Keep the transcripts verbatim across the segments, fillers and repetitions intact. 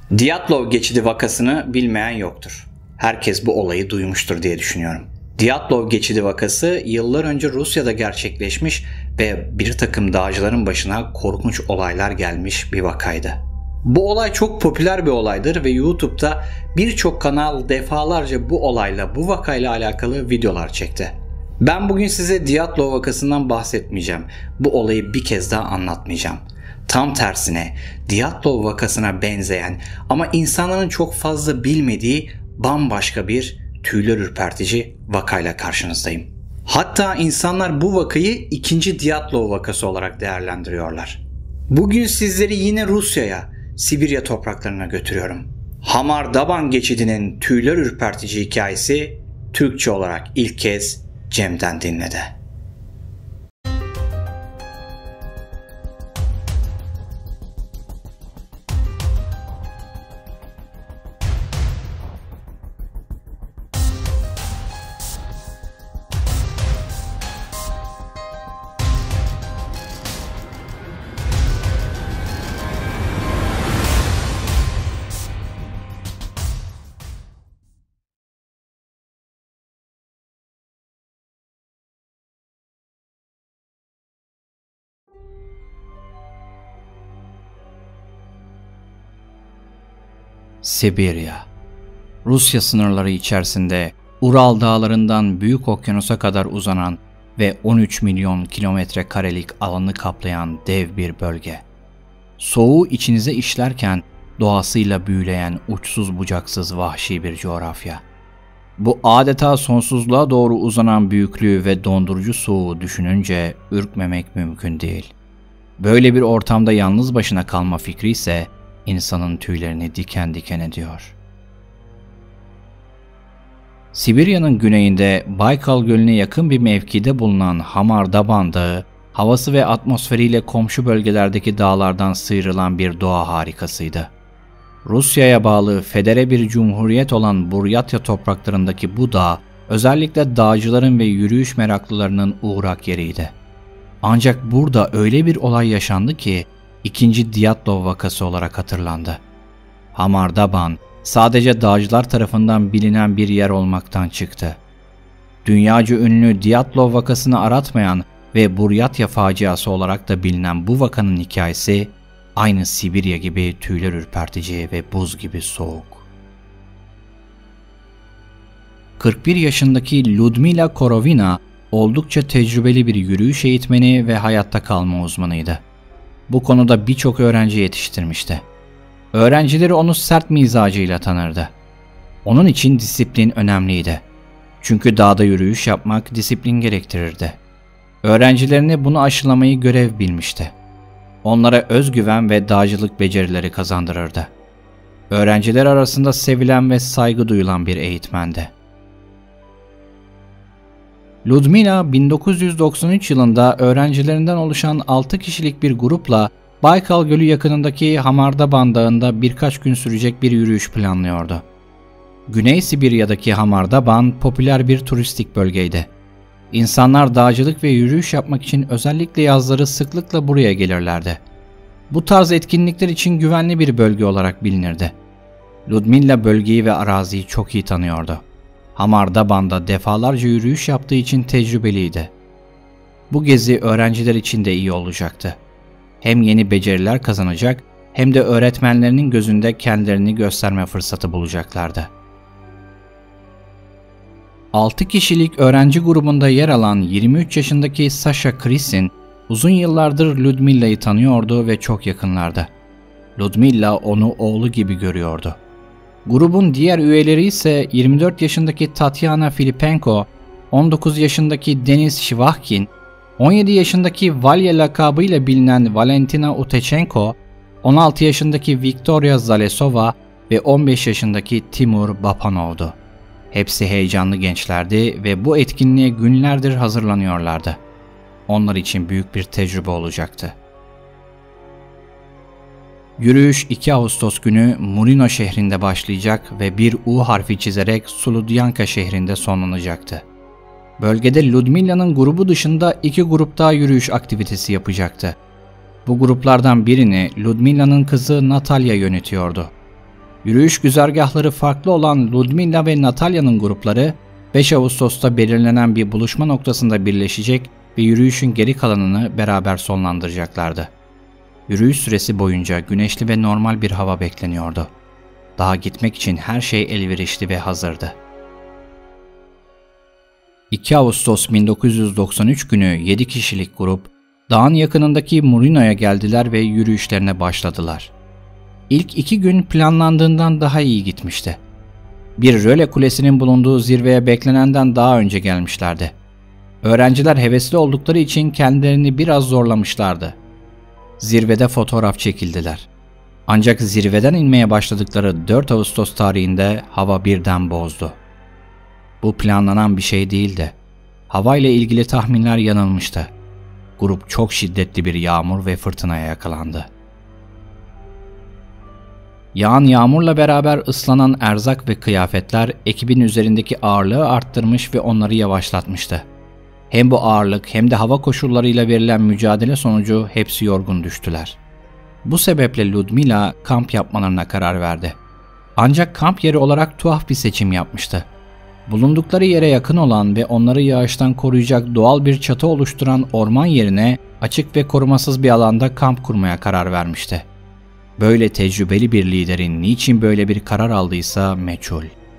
Dyatlov geçidi vakasını bilmeyen yoktur. Herkes bu olayı duymuştur diye düşünüyorum. Dyatlov geçidi vakası yıllar önce Rusya'da gerçekleşmiş ve bir takım dağcıların başına korkunç olaylar gelmiş bir vakaydı. Bu olay çok popüler bir olaydır ve YouTube'da birçok kanal defalarca bu olayla, bu vakayla alakalı videolar çekti. Ben bugün size Dyatlov vakasından bahsetmeyeceğim. Bu olayı bir kez daha anlatmayacağım. Tam tersine Dyatlov vakasına benzeyen ama insanların çok fazla bilmediği bambaşka bir tüyler ürpertici vakayla karşınızdayım. Hatta insanlar bu vakayı ikinci Dyatlov vakası olarak değerlendiriyorlar. Bugün sizleri yine Rusya'ya, Sibirya topraklarına götürüyorum. Hamar-Daban geçidinin tüyler ürpertici hikayesi Türkçe olarak ilk kez Cem'den dinledi. Sibirya, Rusya sınırları içerisinde Ural dağlarından Büyük Okyanus'a kadar uzanan ve on üç milyon kilometre karelik alanı kaplayan dev bir bölge. Soğuğu içinize işlerken doğasıyla büyüleyen uçsuz bucaksız vahşi bir coğrafya. Bu adeta sonsuzluğa doğru uzanan büyüklüğü ve dondurucu soğuğu düşününce ürkmemek mümkün değil. Böyle bir ortamda yalnız başına kalma fikri ise insanın tüylerini diken diken ediyor. Sibirya'nın güneyinde Baykal Gölü'ne yakın bir mevkide bulunan Hamar-Daban Dağı, havası ve atmosferiyle komşu bölgelerdeki dağlardan sıyrılan bir doğa harikasıydı. Rusya'ya bağlı federe bir cumhuriyet olan Buryatya topraklarındaki bu dağ, özellikle dağcıların ve yürüyüş meraklılarının uğrak yeriydi. Ancak burada öyle bir olay yaşandı ki, İkinci Dyatlov vakası olarak hatırlandı. Hamar-Daban sadece dağcılar tarafından bilinen bir yer olmaktan çıktı. Dünyaca ünlü Dyatlov vakasını aratmayan ve Buryatya faciası olarak da bilinen bu vakanın hikayesi aynı Sibirya gibi tüyler ürpertici ve buz gibi soğuk. kırk bir yaşındaki Ludmila Korovina oldukça tecrübeli bir yürüyüş eğitmeni ve hayatta kalma uzmanıydı. Bu konuda birçok öğrenci yetiştirmişti. Öğrencileri onu sert mizacıyla tanırdı. Onun için disiplin önemliydi. Çünkü dağda yürüyüş yapmak disiplin gerektirirdi. Öğrencilerine bunu aşılamayı görev bilmişti. Onlara özgüven ve dağcılık becerileri kazandırırdı. Öğrenciler arasında sevilen ve saygı duyulan bir eğitmendi. Ludmila bin dokuz yüz doksan üç yılında öğrencilerinden oluşan altı kişilik bir grupla Baykal Gölü yakınındaki Hamar-Daban Dağı'nda birkaç gün sürecek bir yürüyüş planlıyordu. Güney Sibirya'daki Hamar-Daban popüler bir turistik bölgeydi. İnsanlar dağcılık ve yürüyüş yapmak için özellikle yazları sıklıkla buraya gelirlerdi. Bu tarz etkinlikler için güvenli bir bölge olarak bilinirdi. Ludmila bölgeyi ve araziyi çok iyi tanıyordu. Hamar-Daban'da defalarca yürüyüş yaptığı için tecrübeliydi. Bu gezi öğrenciler için de iyi olacaktı. Hem yeni beceriler kazanacak hem de öğretmenlerinin gözünde kendilerini gösterme fırsatı bulacaklardı. altı kişilik öğrenci grubunda yer alan yirmi üç yaşındaki Sasha Krisin uzun yıllardır Ludmila'yı tanıyordu ve çok yakınlardı. Ludmila onu oğlu gibi görüyordu. Grubun diğer üyeleri ise yirmi dört yaşındaki Tatyana Filipenko, on dokuz yaşındaki Denis Shivahkin, on yedi yaşındaki Valya lakabıyla bilinen Valentina Utechenko, on altı yaşındaki Viktoria Zalesova ve on beş yaşındaki Timur Bapanov'du. Hepsi heyecanlı gençlerdi ve bu etkinliğe günlerdir hazırlanıyorlardı. Onlar için büyük bir tecrübe olacaktı. Yürüyüş iki Ağustos günü Murino şehrinde başlayacak ve bir U harfi çizerek Sludyanka şehrinde sonlanacaktı. Bölgede Ludmila'nın grubu dışında iki grup daha yürüyüş aktivitesi yapacaktı. Bu gruplardan birini Ludmila'nın kızı Natalya yönetiyordu. Yürüyüş güzergahları farklı olan Ludmilla ve Natalya'nın grupları beş Ağustos'ta belirlenen bir buluşma noktasında birleşecek ve yürüyüşün geri kalanını beraber sonlandıracaklardı. Yürüyüş süresi boyunca güneşli ve normal bir hava bekleniyordu. Dağa gitmek için her şey elverişli ve hazırdı. iki Ağustos bin dokuz yüz doksan üç günü yedi kişilik grup dağın yakınındaki Murino'ya geldiler ve yürüyüşlerine başladılar. İlk iki gün planlandığından daha iyi gitmişti. Bir röle kulesinin bulunduğu zirveye beklenenden daha önce gelmişlerdi. Öğrenciler hevesli oldukları için kendilerini biraz zorlamışlardı. Zirvede fotoğraf çekildiler. Ancak zirveden inmeye başladıkları dört Ağustos tarihinde hava birden bozdu. Bu planlanan bir şey değildi. Hava ile ilgili tahminler yanılmıştı. Grup çok şiddetli bir yağmur ve fırtınaya yakalandı. Yağan yağmurla beraber ıslanan erzak ve kıyafetler ekibin üzerindeki ağırlığı arttırmış ve onları yavaşlatmıştı. Hem bu ağırlık hem de hava koşullarıyla verilen mücadele sonucu hepsi yorgun düştüler. Bu sebeple Ludmilla kamp yapmalarına karar verdi. Ancak kamp yeri olarak tuhaf bir seçim yapmıştı. Bulundukları yere yakın olan ve onları yağıştan koruyacak doğal bir çatı oluşturan orman yerine açık ve korumasız bir alanda kamp kurmaya karar vermişti. Böyle tecrübeli bir liderin niçin böyle bir karar aldıysa meçhul.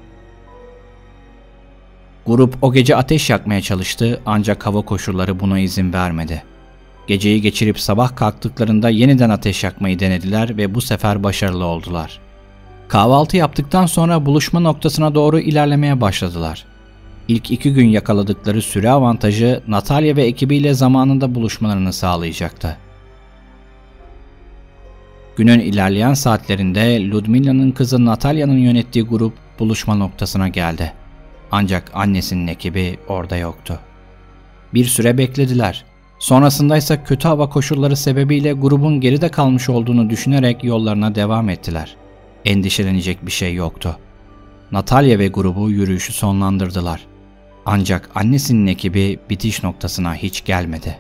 Grup o gece ateş yakmaya çalıştı ancak hava koşulları buna izin vermedi. Geceyi geçirip sabah kalktıklarında yeniden ateş yakmayı denediler ve bu sefer başarılı oldular. Kahvaltı yaptıktan sonra buluşma noktasına doğru ilerlemeye başladılar. İlk iki gün yakaladıkları süre avantajı Natalya ve ekibiyle zamanında buluşmalarını sağlayacaktı. Günün ilerleyen saatlerinde Ludmilla'nın kızı Natalya'nın yönettiği grup buluşma noktasına geldi. Ancak annesinin ekibi orada yoktu. Bir süre beklediler. Sonrasında ise kötü hava koşulları sebebiyle grubun geride kalmış olduğunu düşünerek yollarına devam ettiler. Endişelenecek bir şey yoktu. Natalya ve grubu yürüyüşü sonlandırdılar. Ancak annesinin ekibi bitiş noktasına hiç gelmedi.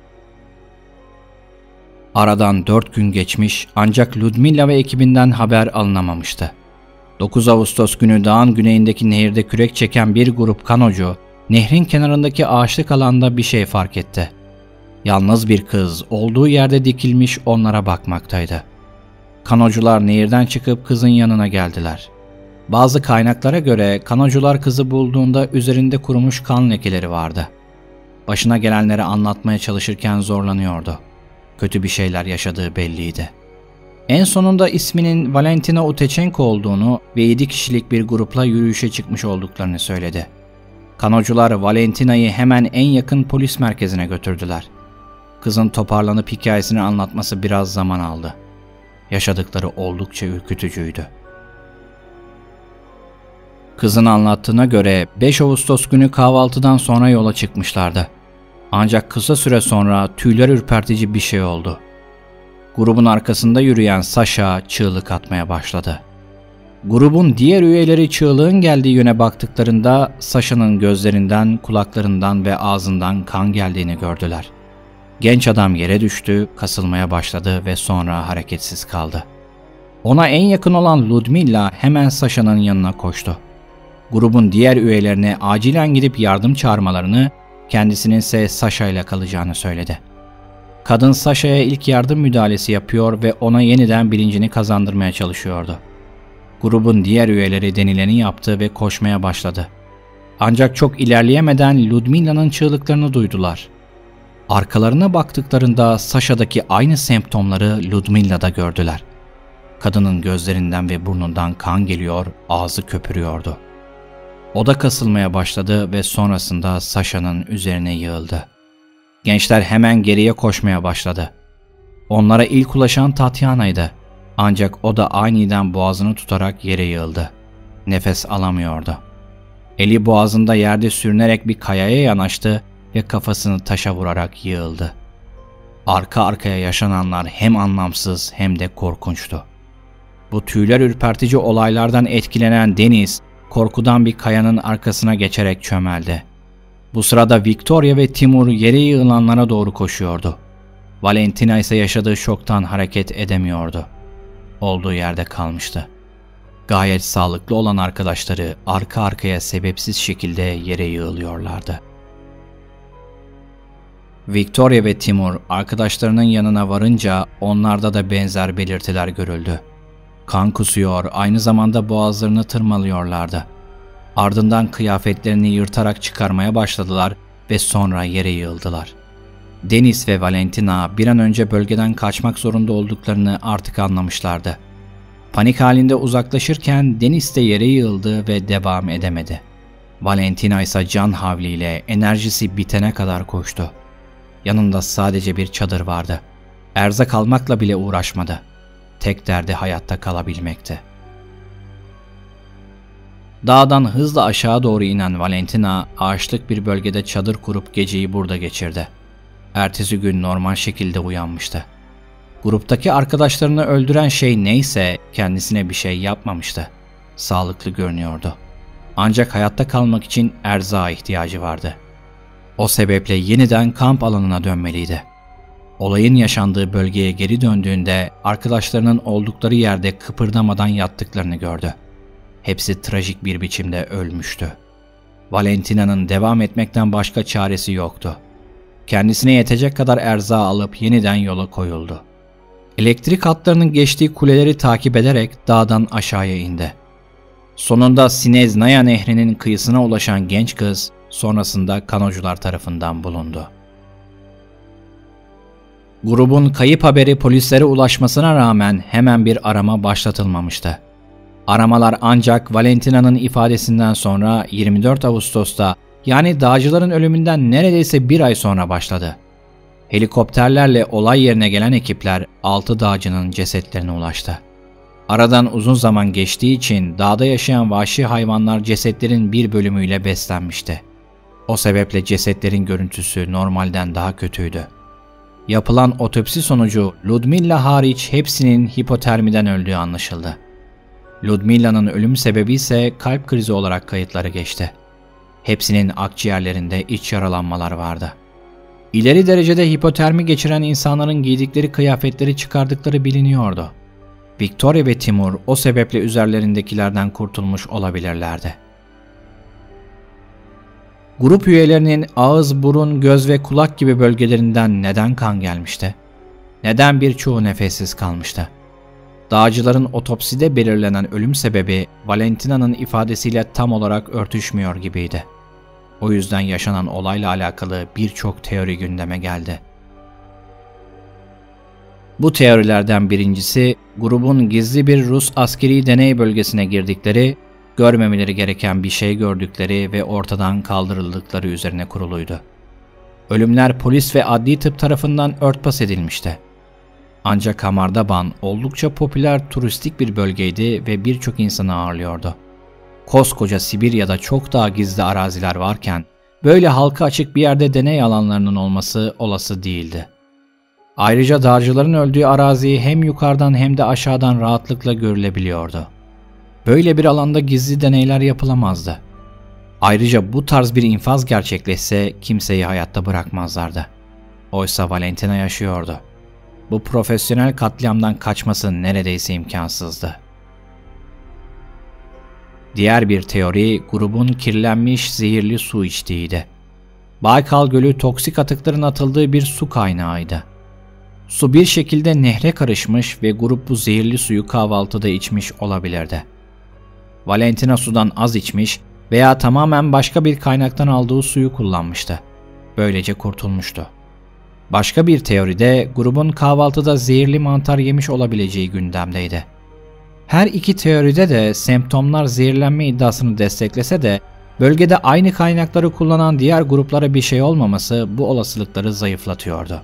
Aradan dört gün geçmiş ancak Ludmilla ve ekibinden haber alınamamıştı. dokuz Ağustos günü dağın güneyindeki nehirde kürek çeken bir grup kanocu, nehrin kenarındaki ağaçlık alanda bir şey fark etti. Yalnız bir kız olduğu yerde dikilmiş onlara bakmaktaydı. Kanocular nehirden çıkıp kızın yanına geldiler. Bazı kaynaklara göre kanocular kızı bulduğunda üzerinde kurumuş kan lekeleri vardı. Başına gelenleri anlatmaya çalışırken zorlanıyordu. Kötü bir şeyler yaşadığı belliydi. En sonunda isminin Valentina Utechenko olduğunu ve yedi kişilik bir grupla yürüyüşe çıkmış olduklarını söyledi. Kanocular Valentina'yı hemen en yakın polis merkezine götürdüler. Kızın toparlanıp hikayesini anlatması biraz zaman aldı. Yaşadıkları oldukça ürkütücüydü. Kızın anlattığına göre beş Ağustos günü kahvaltıdan sonra yola çıkmışlardı. Ancak kısa süre sonra tüyler ürpertici bir şey oldu. Grubun arkasında yürüyen Sasha çığlık atmaya başladı. Grubun diğer üyeleri çığlığın geldiği yöne baktıklarında Sasha'nın gözlerinden, kulaklarından ve ağzından kan geldiğini gördüler. Genç adam yere düştü, kasılmaya başladı ve sonra hareketsiz kaldı. Ona en yakın olan Ludmilla hemen Sasha'nın yanına koştu. Grubun diğer üyelerine acilen gidip yardım çağırmalarını, kendisinin ise Sasha ile kalacağını söyledi. Kadın Sasha'ya ilk yardım müdahalesi yapıyor ve ona yeniden bilincini kazandırmaya çalışıyordu. Grubun diğer üyeleri denileni yaptı ve koşmaya başladı. Ancak çok ilerleyemeden Ludmilla'nın çığlıklarını duydular. Arkalarına baktıklarında Sasha'daki aynı semptomları Ludmilla'da gördüler. Kadının gözlerinden ve burnundan kan geliyor, ağzı köpürüyordu. O da kasılmaya başladı ve sonrasında Sasha'nın üzerine yığıldı. Gençler hemen geriye koşmaya başladı. Onlara ilk ulaşan Tatyana'ydı. Ancak o da aniden boğazını tutarak yere yığıldı. Nefes alamıyordu. Eli boğazında yerde sürünerek bir kayaya yanaştı ve kafasını taşa vurarak yığıldı. Arka arkaya yaşananlar hem anlamsız hem de korkunçtu. Bu tüyler ürpertici olaylardan etkilenen Deniz, korkudan bir kayanın arkasına geçerek çömeldi. Bu sırada Victoria ve Timur yere yığılanlara doğru koşuyordu. Valentina ise yaşadığı şoktan hareket edemiyordu. Olduğu yerde kalmıştı. Gayet sağlıklı olan arkadaşları arka arkaya sebepsiz şekilde yere yığılıyorlardı. Victoria ve Timur arkadaşlarının yanına varınca onlarda da benzer belirtiler görüldü. Kan kusuyor, aynı zamanda boğazlarını tırmalıyorlardı. Ardından kıyafetlerini yırtarak çıkarmaya başladılar ve sonra yere yığıldılar. Deniz ve Valentina bir an önce bölgeden kaçmak zorunda olduklarını artık anlamışlardı. Panik halinde uzaklaşırken Deniz de yere yığıldı ve devam edemedi. Valentina ise can havliyle enerjisi bitene kadar koştu. Yanında sadece bir çadır vardı. Erzak almakla bile uğraşmadı. Tek derdi hayatta kalabilmekti. Dağdan hızla aşağı doğru inen Valentina, ağaçlık bir bölgede çadır kurup geceyi burada geçirdi. Ertesi gün normal şekilde uyanmıştı. Gruptaki arkadaşlarını öldüren şey neyse kendisine bir şey yapmamıştı. Sağlıklı görünüyordu. Ancak hayatta kalmak için erzağa ihtiyacı vardı. O sebeple yeniden kamp alanına dönmeliydi. Olayın yaşandığı bölgeye geri döndüğünde arkadaşlarının oldukları yerde kıpırdamadan yattıklarını gördü. Hepsi trajik bir biçimde ölmüştü. Valentina'nın devam etmekten başka çaresi yoktu. Kendisine yetecek kadar erzağı alıp yeniden yola koyuldu. Elektrik hatlarının geçtiği kuleleri takip ederek dağdan aşağıya indi. Sonunda Sineznaya Nehri'nin kıyısına ulaşan genç kız sonrasında kanocular tarafından bulundu. Grubun kayıp haberi polislere ulaşmasına rağmen hemen bir arama başlatılmamıştı. Aramalar ancak Valentina'nın ifadesinden sonra yirmi dört Ağustos'ta, yani dağcıların ölümünden neredeyse bir ay sonra başladı. Helikopterlerle olay yerine gelen ekipler altı dağcının cesetlerine ulaştı. Aradan uzun zaman geçtiği için dağda yaşayan vahşi hayvanlar cesetlerin bir bölümüyle beslenmişti. O sebeple cesetlerin görüntüsü normalden daha kötüydü. Yapılan otopsi sonucu Ludmilla hariç hepsinin hipotermiden öldüğü anlaşıldı. Ludmilla'nın ölüm sebebi ise kalp krizi olarak kayıtlara geçti. Hepsinin akciğerlerinde iç yaralanmalar vardı. İleri derecede hipotermi geçiren insanların giydikleri kıyafetleri çıkardıkları biliniyordu. Victoria ve Timur o sebeple üzerlerindekilerden kurtulmuş olabilirlerdi. Grup üyelerinin ağız, burun, göz ve kulak gibi bölgelerinden neden kan gelmişti? Neden birçoğu nefessiz kalmıştı? Dağcıların otopside belirlenen ölüm sebebi Valentina'nın ifadesiyle tam olarak örtüşmüyor gibiydi. O yüzden yaşanan olayla alakalı birçok teori gündeme geldi. Bu teorilerden birincisi, grubun gizli bir Rus askeri deney bölgesine girdikleri, görmemeleri gereken bir şey gördükleri ve ortadan kaldırıldıkları üzerine kuruluydu. Ölümler polis ve adli tıp tarafından örtbas edilmişti. Ancak Hamardaban oldukça popüler turistik bir bölgeydi ve birçok insanı ağırlıyordu. Koskoca Sibirya'da çok daha gizli araziler varken, böyle halka açık bir yerde deney alanlarının olması olası değildi. Ayrıca dağcıların öldüğü arazi hem yukarıdan hem de aşağıdan rahatlıkla görülebiliyordu. Böyle bir alanda gizli deneyler yapılamazdı. Ayrıca bu tarz bir infaz gerçekleşse kimseyi hayatta bırakmazlardı. Oysa Valentina yaşıyordu. Bu profesyonel katliamdan kaçması neredeyse imkansızdı. Diğer bir teori grubun kirlenmiş zehirli su içtiğiydi. Baykal Gölü toksik atıkların atıldığı bir su kaynağıydı. Su bir şekilde nehre karışmış ve grup bu zehirli suyu kahvaltıda içmiş olabilirdi. Valentina sudan az içmiş veya tamamen başka bir kaynaktan aldığı suyu kullanmıştı. Böylece kurtulmuştu. Başka bir teoride grubun kahvaltıda zehirli mantar yemiş olabileceği gündemdeydi. Her iki teoride de semptomlar zehirlenme iddiasını desteklese de bölgede aynı kaynakları kullanan diğer gruplara bir şey olmaması bu olasılıkları zayıflatıyordu.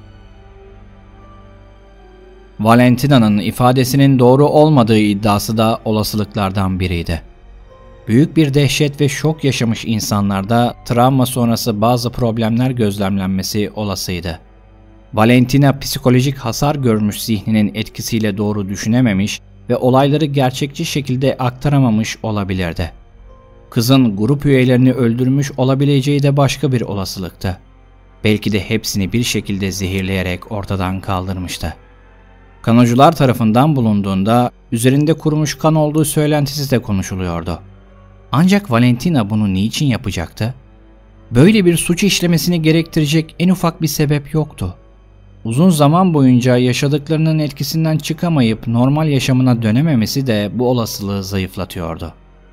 Valentina'nın ifadesinin doğru olmadığı iddiası da olasılıklardan biriydi. Büyük bir dehşet ve şok yaşamış insanlarda travma sonrası bazı problemler gözlemlenmesi olasıydı. Valentina psikolojik hasar görmüş zihninin etkisiyle doğru düşünememiş ve olayları gerçekçi şekilde aktaramamış olabilirdi. Kızın grup üyelerini öldürmüş olabileceği de başka bir olasılıktı. Belki de hepsini bir şekilde zehirleyerek ortadan kaldırmıştı. Kanocular tarafından bulunduğunda üzerinde kurumuş kan olduğu söylentisi de konuşuluyordu. Ancak Valentina bunu niçin yapacaktı? Böyle bir suç işlemesini gerektirecek en ufak bir sebep yoktu. Uzun zaman boyunca yaşadıklarının etkisinden çıkamayıp normal yaşamına dönememesi de bu olasılığı zayıflatıyordu.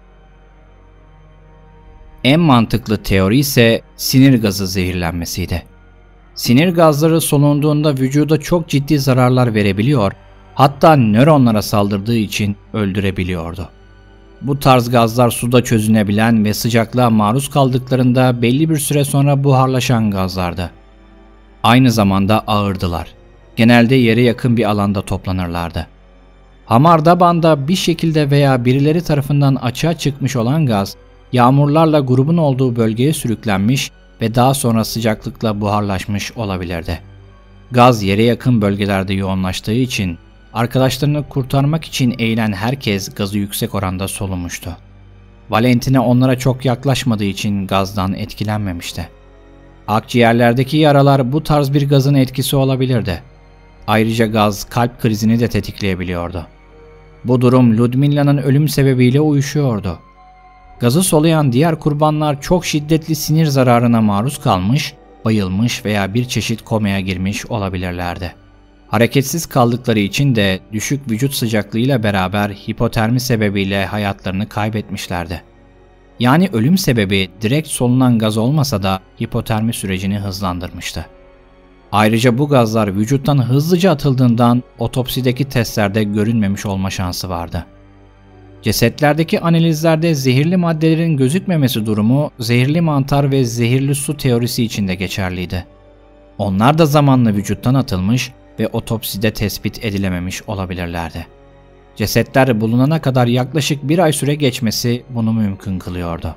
En mantıklı teori ise sinir gazı zehirlenmesiydi. Sinir gazları solunduğunda vücuda çok ciddi zararlar verebiliyor, hatta nöronlara saldırdığı için öldürebiliyordu. Bu tarz gazlar suda çözünebilen ve sıcaklığa maruz kaldıklarında belli bir süre sonra buharlaşan gazlardı. Aynı zamanda ağırdılar. Genelde yere yakın bir alanda toplanırlardı. Hamardaban'da bir şekilde veya birileri tarafından açığa çıkmış olan gaz, yağmurlarla grubun olduğu bölgeye sürüklenmiş ve daha sonra sıcaklıkla buharlaşmış olabilirdi. Gaz yere yakın bölgelerde yoğunlaştığı için arkadaşlarını kurtarmak için eğilen herkes gazı yüksek oranda solumuştu. Valentina onlara çok yaklaşmadığı için gazdan etkilenmemişti. Akciğerlerdeki yaralar bu tarz bir gazın etkisi olabilirdi. Ayrıca gaz kalp krizini de tetikleyebiliyordu. Bu durum Ludmilla'nın ölüm sebebiyle uyuşuyordu. Gazı soluyan diğer kurbanlar çok şiddetli sinir zararına maruz kalmış, bayılmış veya bir çeşit komaya girmiş olabilirlerdi. Hareketsiz kaldıkları için de düşük vücut sıcaklığıyla beraber hipotermi sebebiyle hayatlarını kaybetmişlerdi. Yani ölüm sebebi direkt solunan gaz olmasa da hipotermi sürecini hızlandırmıştı. Ayrıca bu gazlar vücuttan hızlıca atıldığından otopsideki testlerde görünmemiş olma şansı vardı. Cesetlerdeki analizlerde zehirli maddelerin gözükmemesi durumu zehirli mantar ve zehirli su teorisi için de geçerliydi. Onlar da zamanla vücuttan atılmış ve otopside tespit edilememiş olabilirlerdi. Cesetler bulunana kadar yaklaşık bir ay süre geçmesi bunu mümkün kılıyordu.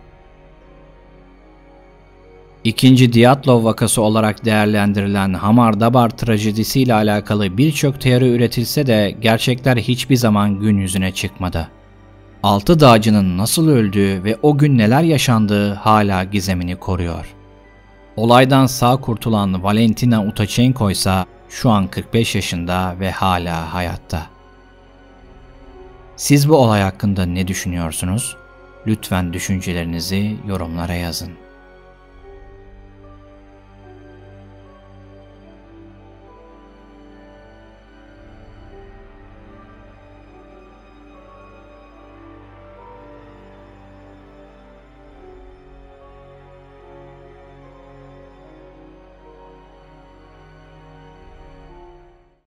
İkinci Dyatlov vakası olarak değerlendirilen Hamar-Dabar trajedisiyle alakalı birçok teori üretilse de gerçekler hiçbir zaman gün yüzüne çıkmadı. Altı dağcının nasıl öldüğü ve o gün neler yaşandığı hala gizemini koruyor. Olaydan sağ kurtulan Valentina Utachenko ise şu an kırk beş yaşında ve hala hayatta. Siz bu olay hakkında ne düşünüyorsunuz? Lütfen düşüncelerinizi yorumlara yazın.